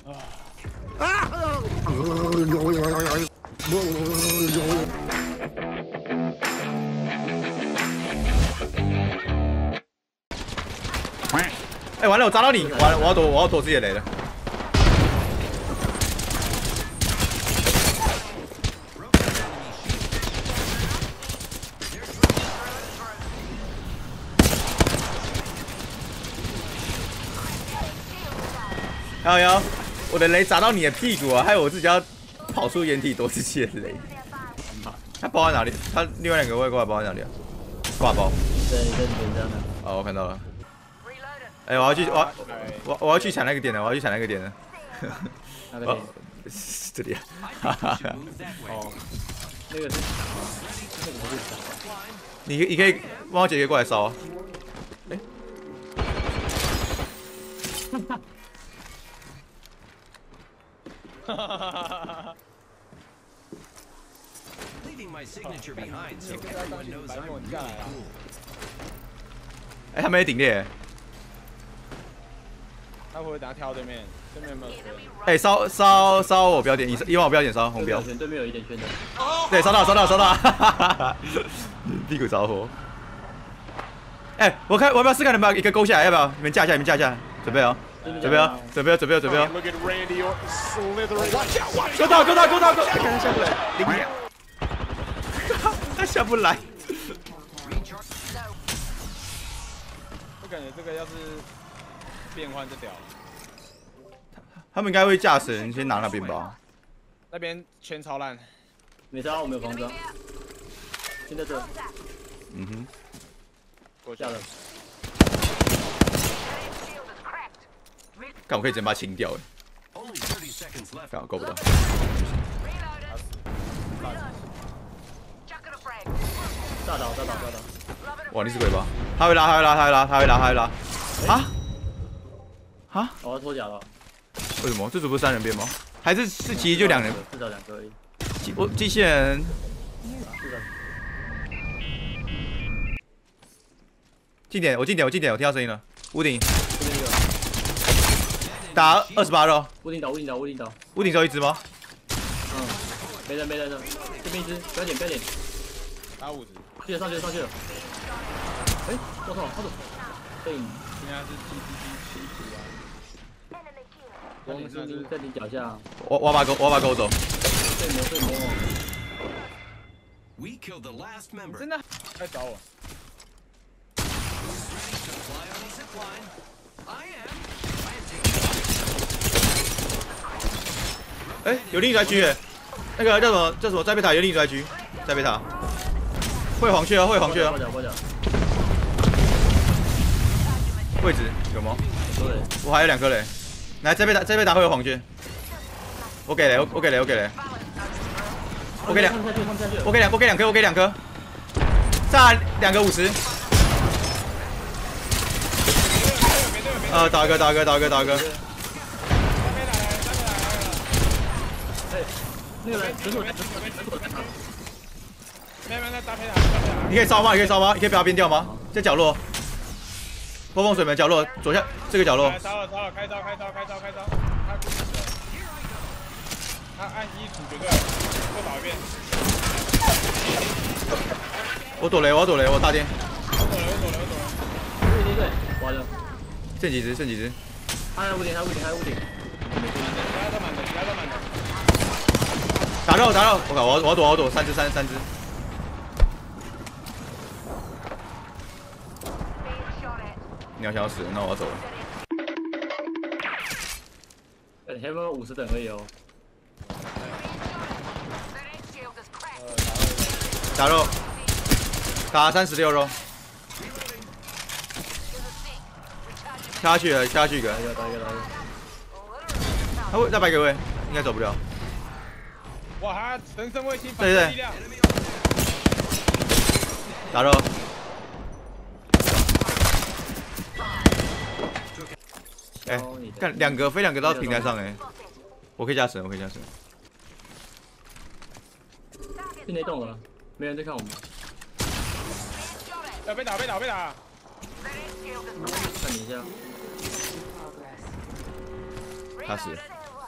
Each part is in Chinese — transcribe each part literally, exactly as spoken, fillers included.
哎、欸，完了，我砸到你！完了，我要躲，我要躲自己的雷了。幺幺，我的雷砸到你的屁股啊，害我自己要跑出掩体躲自己的雷。他包在哪里？他另外两个外挂包在哪里啊？挂包。 对，在脸上的。 哦，我看到了。哎、欸，我要去，我要我我要去抢那个点了，我要去抢那个点了。 哪个点？ 这里啊。哈哈。 哦，那个是那个不是。 你你可以帮我姐姐过来烧啊。哎、欸。哈哈哈哈哈哈。哎，他没顶裂。 他会不会等下跳到对面？对面有没有？ 哎，烧烧烧我标点，以往我标点烧红标。 对面有一点圈的。 对，烧到烧到烧到，哈哈哈哈屁股着火。哎，我看我要不要试看能不能一个勾下来？要不要？你们架一下，你们架一下，准备哦。 准备哦，准备哦，准备哦，准备哦！勾到，勾到，勾到，勾！看他下不来，零秒，他下不来。 我感觉这个要是变换就屌了。 他们应该会驾驶人先拿那边吧？ 那边圈超烂。 没招，我没有防装。现在这。 嗯哼。 过下了。 看我可以直接把它清掉哎！看我够不到。 大倒大倒大倒！ 哇，你是鬼吧？他会拉，他会拉，他会拉，他会拉，他会拉。啊？啊？ 我要脱甲了。 为什么？这组不是三人编吗？还是是其实就两人？ 至少两个而已。 机我机器人。近点，我近点，我近点，我听到声音了。屋顶。 打二十八肉， 屋顶倒，屋顶倒，屋顶倒， 屋顶只有一只吗？ 嗯，没人没人了，这边一只，不要点不要点， 打五只， 去了上去了上去了，哎，我操，他怎么？对，应该是 G G G 七吧？ 我们是在你脚下， 我我把狗我把狗走。 对魔对魔。 真的来找我。 哎、欸，有另一台狙，那个叫什么叫什么栽贝塔有另一台狙，栽贝塔，会黄雀哦，会黄雀哦。位置有吗？我还有两颗雷，来栽贝塔栽贝塔会有黄雀，我给雷，我我给雷，我给雷，我给两，我给两，我给两颗，我给两颗，炸两个五十。呃，打一个打一个打一个打一个。 那个人，准准准准准没有没有，那搭配塔， 你可以烧吗？你可以烧吗？你可以把它边掉吗？在角落，波峰水门角落左下这个角落。 烧了烧了，开刀开刀开刀开刀，他故意的，他按一主绝对，再倒一遍。 我躲雷，我要躲雷，我大电。 我躲雷，我躲雷，我躲雷。 对对对，完了， 剩几只？剩几只？ 还有屋顶，还有屋顶，还有屋顶。 其他都满的，其他都满的。 打肉打肉！我靠，我要我要躲我要躲，三只三三只。你要想要死，那我要走了。 呃，还有五十等而已哦。 打肉，打三十六肉。跳下去了，跳下去一个。 打一个打一个打一个。 他会再摆给位，应该走不了。 哇，他神圣卫星对对对，打肉。哎、欸，看两个飞两个到平台上哎、欸，我可以加神，我可以加神。 进内洞了，没人在看我们。 要被打被打被打。 看你一下。 他死。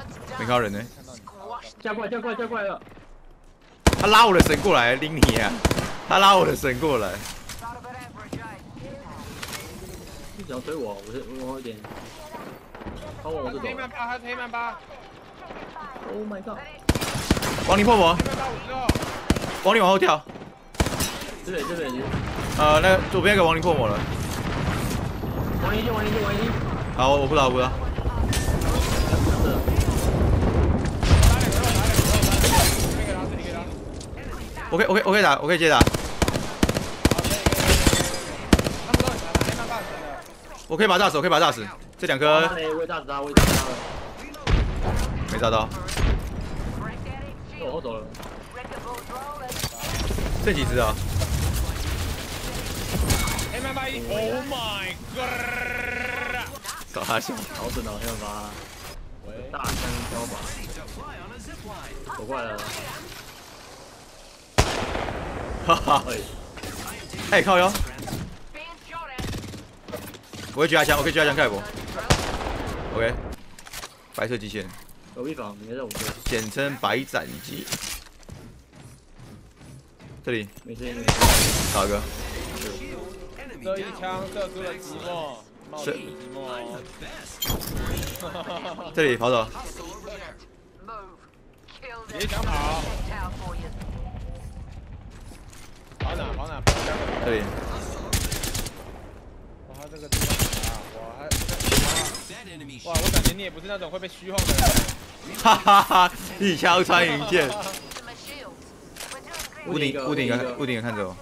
没看到人呢。 加怪加怪加怪了！ 他拉我的神过来，拎你啊！他拉我的神过来。 你只要追我，我是我有点。把我我就走了。 黑曼巴，他是黑曼巴。 Oh my god！ 亡灵破魔， 黑曼巴五之后。 亡灵往后跳。 这边这边。 呃，那个左边有个亡灵破魔了。 王一进王一进王一进。 好，我不打我不打。 我可以，我可以，我可以打，我可以接打。我可以把他炸死，我可以把他炸死。这两颗我炸死他，我炸死他了。 没炸到。 我走了。 剩几只啊？ 黑曼巴一 ，Oh my god！ 找他笑。 好准哦，黑曼巴。大枪标靶。走过来了。 哈哈，哎靠腰！我会狙他枪，我可以狙他枪盖博。OK， 白色机械人， 隔壁房，你在我这， 简称白斩机。这里， 没事， 找一个。 这一枪射出了寂寞，冒出寂寞。 这里跑走。 别想跑。 跑哪跑哪跑哪！ 这里。 哇，他这个地方啊，我还哇，我感觉你也不是那种会被虚晃的人。 哈哈哈！一枪穿云箭。屋顶屋顶看屋顶看着我。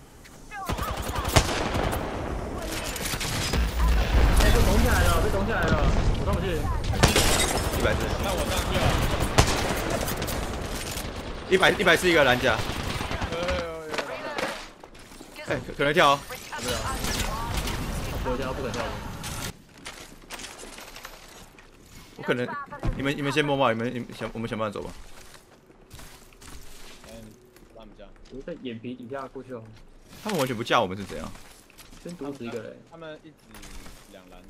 哎，被拱起来了，被拱起来了，我上不去。 一百四。 那我上去了。一百一百是一个蓝甲。 哎、欸，可能跳、哦。 不是啊，我跳不可跳。 我可能，你们你们先摸吧，你们你们想我们想办法走吧。 嗯，他们家。 我在眼皮底下过去哦。 他们完全不架我们是怎样？ 先毒死一个人。 他们一直两蓝。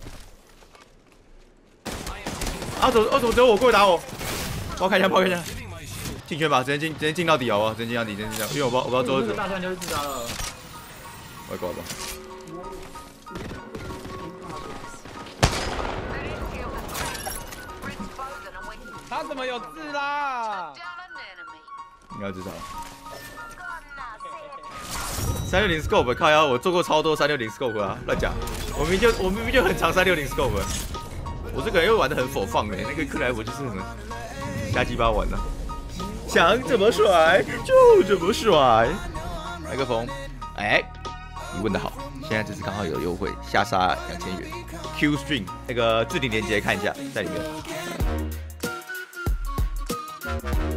啊怎么？哦怎么只有我过来打我？帮我看一下，帮我看一下。进圈吧，直接进，直接进到底好不好？直接进到底，直接进到底，因为我不知道我不知道最后怎么。 大川就是自杀了。 我挂吧。 他怎么有字啦？ 应该知道。三六零 scope 靠腰，我做过超多三六零 scope 啊，乱讲。我明明就我明明就很常三六零 scope。我这个人又玩的很否放的，那个克莱我就是很瞎鸡巴玩的、啊，想怎么甩就怎么甩。麦克风，哎。 你问的好，现在这次刚好有优惠，下杀两千元 ，Q Stream 那个置顶链接看一下，在里面。